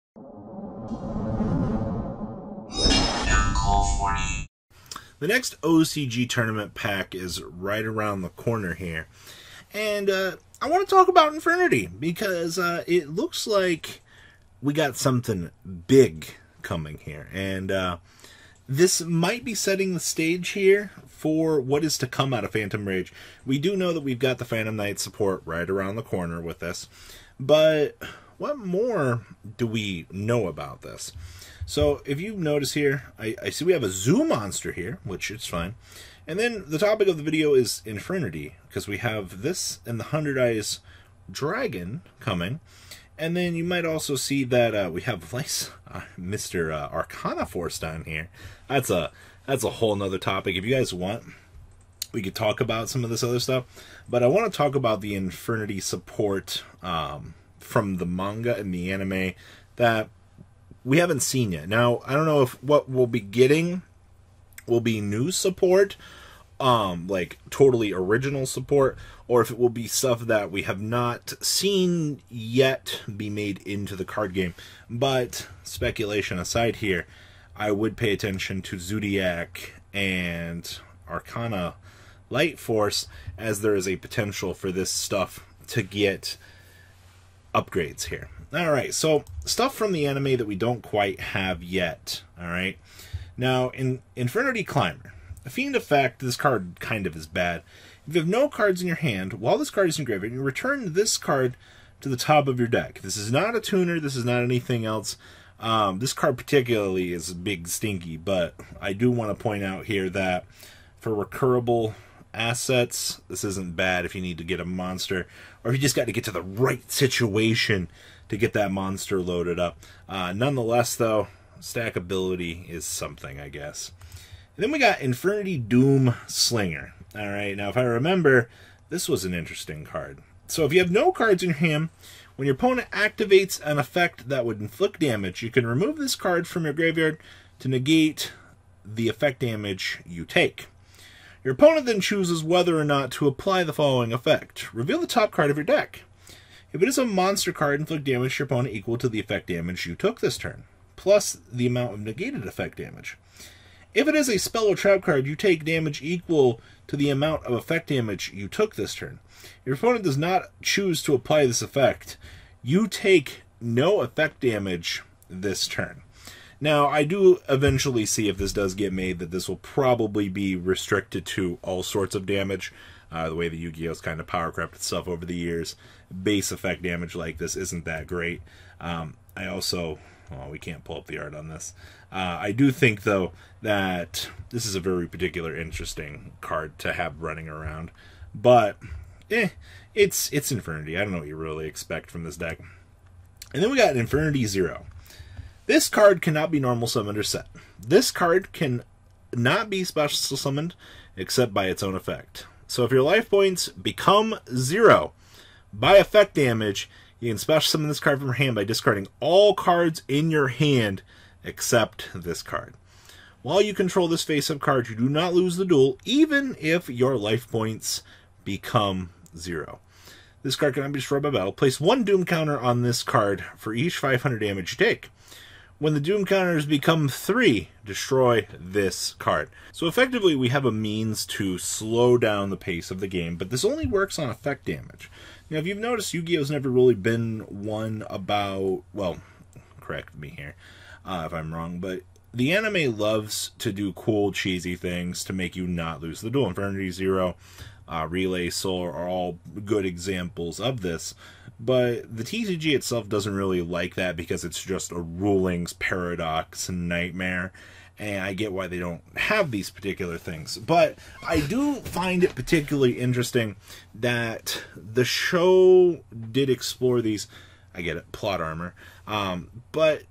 The next OCG tournament pack is right around the corner here. And I want to talk about Infernity because it looks like we got something big coming here. And this might be setting the stage here for what is to come out of Phantom Rage. We do know that we've got the Phantom Knight support right around the corner with this. But what more do we know about this? So if you notice here, I see we have a Zoo monster here, which is fine. And then the topic of the video is Infernity, because we have this and the 100 Eyes Dragon coming. And then you might also see that we have Mr. Arcana Force down here. That's a whole nother topic. If you guys want, we could talk about some of this other stuff. But I want to talk about the Infernity support from the manga and the anime that we haven't seen yet. Now, I don't know if what we'll be getting will be new support, like totally original support, or if it will be stuff that we have not seen yet be made into the card game. But speculation aside here, I would pay attention to Zoodiac and Arcana Light Force, as there is a potential for this stuff to get upgrades here. Alright, so stuff from the anime that we don't quite have yet. Alright, now in Infernity Climber, a Fiend effect, this card kind of is bad. If you have no cards in your hand, while this card is in graveyard, you return this card to the top of your deck. This is not a tuner, this is not anything else. This card particularly is big stinky, but I do want to point out here that for recurable assets, this isn't bad if you need to get a monster, or if you just got to get to the right situation to get that monster loaded up. Nonetheless, though, stackability is something, I guess. And then we got Infernity Doom Slinger. Alright, now if I remember, this was an interesting card. So if you have no cards in your hand, when your opponent activates an effect that would inflict damage, you can remove this card from your graveyard to negate the effect damage you take. Your opponent then chooses whether or not to apply the following effect. Reveal the top card of your deck. If it is a monster card, inflict damage to your opponent equal to the effect damage you took this turn, plus the amount of negated effect damage. If it is a spell or trap card, you take damage equal to the amount of effect damage you took this turn. Your opponent does not choose to apply this effect. You take no effect damage this turn. Now, I do eventually see, if this does get made, that this will probably be restricted to all sorts of damage. The way the Yu-Gi-Oh's kind of power crept itself over the years. Base effect damage like this isn't that great. I also... well, we can't pull up the art on this. I do think, though, that this is a very particular interesting card to have running around. But, it's Infernity. I don't know what you really expect from this deck. And then we got Infernity Zero. This card cannot be normal summoned or set. This card can not be special summoned except by its own effect. So if your life points become 0 by effect damage, you can special summon this card from your hand by discarding all cards in your hand except this card. While you control this face-up card, you do not lose the duel, even if your life points become 0. This card cannot be destroyed by battle. Place 1 Doom counter on this card for each 500 damage you take. When the Doom counters become 3, destroy this card. So effectively, we have a means to slow down the pace of the game, but this only works on effect damage. Now, if you've noticed, Yu-Gi-Oh's never really been one about... well, correct me here if I'm wrong, but the anime loves to do cool, cheesy things to make you not lose the duel. Infernity Zero, Relay Soul are all good examples of this, but the TCG itself doesn't really like that because it's just a rulings paradox nightmare, and I get why they don't have these particular things. But I do find it particularly interesting that the show did explore these. I get it, plot armor, but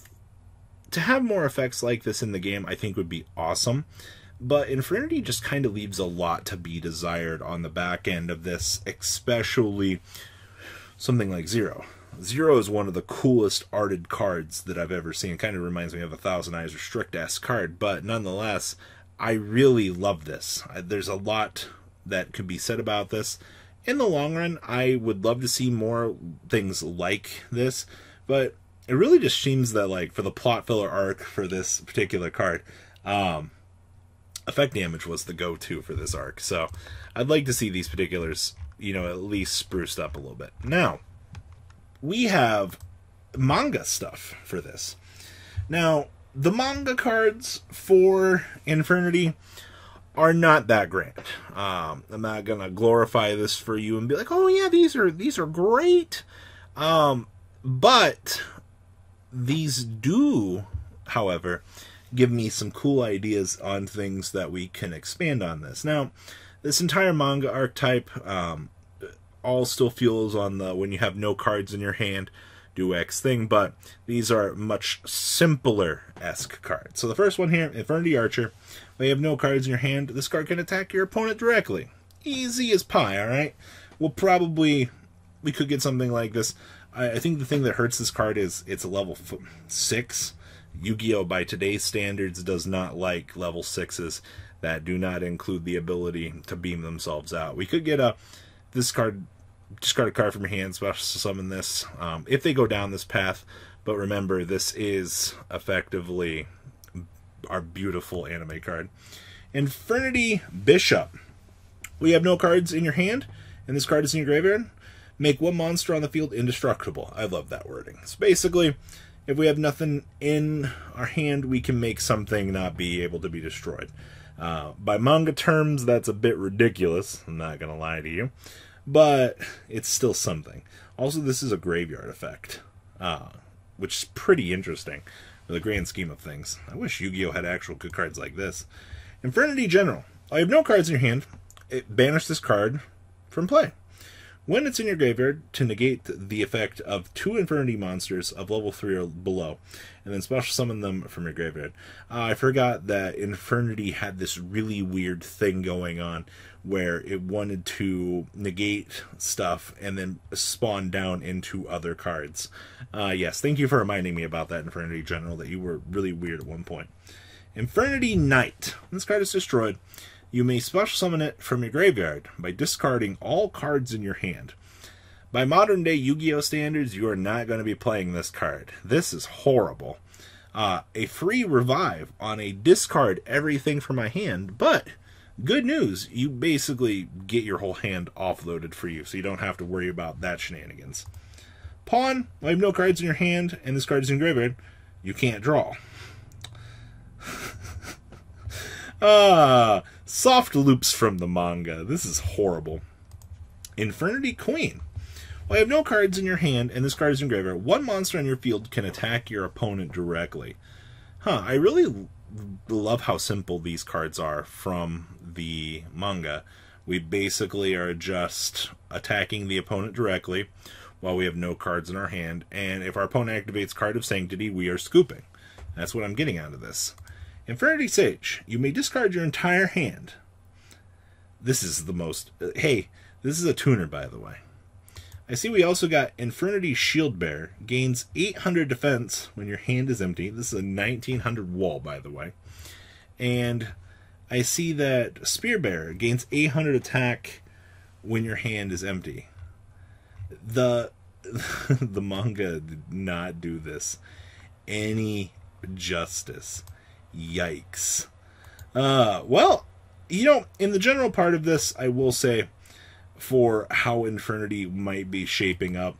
to have more effects like this in the game, I think would be awesome. But Infernity just kind of leaves a lot to be desired on the back end of this, especially something like Zero. Zero is one of the coolest arted cards that I've ever seen. It kind of reminds me of a Thousand Eyes Restrict-esque card, but nonetheless, I really love this. There's a lot that could be said about this. In the long run, I would love to see more things like this, but it really just seems that, like, for the plot filler arc for this particular card, effect damage was the go-to for this arc. So I'd like to see these particulars, you know, at least spruced up a little bit. Now, we have manga stuff for this. Now, the manga cards for Infernity are not that great. I'm not gonna glorify this for you and be like, oh yeah, these are great. But these do, however, give me some cool ideas on things that we can expand on this. Now, this entire manga archetype all still feels on the when you have no cards in your hand, do X thing, but these are much simpler-esque cards. So the first one here, Infernity Archer. When you have no cards in your hand, this card can attack your opponent directly. Easy as pie, alright? We could get something like this. I think the thing that hurts this card is it's a level 6. Yu-Gi-Oh! By today's standards does not like level 6s that do not include the ability to beam themselves out. We could get discard a card from your hand, special summon this, if they go down this path. But remember, this is effectively our beautiful anime card. Infernity Bishop. We have no cards in your hand, and this card is in your graveyard. Make one monster on the field indestructible. I love that wording. So basically, if we have nothing in our hand, we can make something not be able to be destroyed. By manga terms, that's a bit ridiculous. I'm not going to lie to you. But it's still something. Also, this is a graveyard effect, which is pretty interesting in the grand scheme of things. I wish Yu-Gi-Oh! Had actual good cards like this. Infernity General. I have no cards in your hand. Banish this card from play. When it's in your graveyard, to negate the effect of 2 Infernity monsters of level 3 or below, and then special summon them from your graveyard. I forgot that Infernity had this really weird thing going on where it wanted to negate stuff and then spawn down into other cards. Yes, thank you for reminding me about that, Infernity General, that you were really weird at one point. Infernity Knight. When this card is destroyed, you may special summon it from your graveyard by discarding all cards in your hand. By modern day Yu-Gi-Oh! Standards, you are not going to be playing this card. This is horrible. A free revive on a discard everything from my hand, but good news, you basically get your whole hand offloaded for you, so you don't have to worry about that shenanigans. Pawn, I have no cards in your hand, and this card is in your graveyard. You can't draw. Soft loops from the manga. This is horrible. Infernity Queen. Well, I have no cards in your hand, and this card is in your graveyard. One monster on your field can attack your opponent directly. I really love how simple these cards are from the manga. We basically are just attacking the opponent directly while we have no cards in our hand, and if our opponent activates Card of Sanctity, we are scooping. That's what I'm getting out of this. Infernity Sage. You may discard your entire hand. This is the most... hey, this is a tuner, by the way. I see we also got Infernity Shieldbearer. Gains 800 defense when your hand is empty. This is a 1900 wall, by the way. And I see that Spearbearer gains 800 attack when your hand is empty. The manga did not do this any justice. Yikes. Well, you know, in the general part of this, I will say, for how Infernity might be shaping up,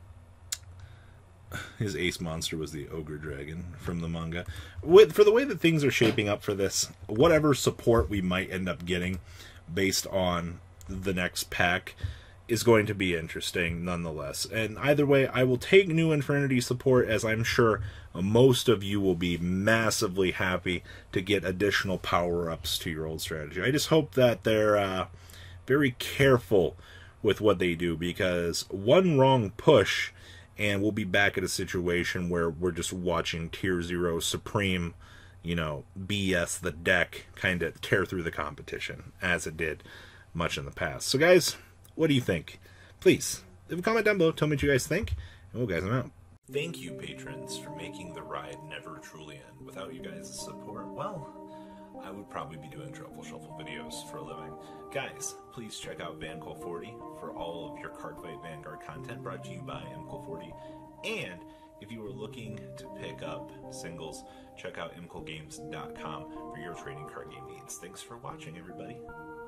his ace monster was the Ogre Dragon from the manga. For the way that things are shaping up for this, whatever support we might end up getting based on the next pack is going to be interesting nonetheless. And either way, I will take new Infernity support, as I'm sure most of you will be massively happy to get additional power-ups to your old strategy. I just hope that they're very careful with what they do, because one wrong push and we'll be back at a situation where we're just watching Tier 0 Supreme, you know, BS the deck kind of tear through the competition, as it did much in the past. So guys, what do you think? Please, leave a comment down below, tell me what you guys think, and we'll guys them out. Thank you, patrons, for making the ride never truly end. Without you guys' support, well, I would probably be doing Truffle Shuffle videos for a living. Guys, please check out VanCool40 for all of your Cardfight Vanguard content brought to you by MCool40. And If you are looking to pick up singles, check out imcogames.com for your trading card game needs. Thanks for watching, everybody.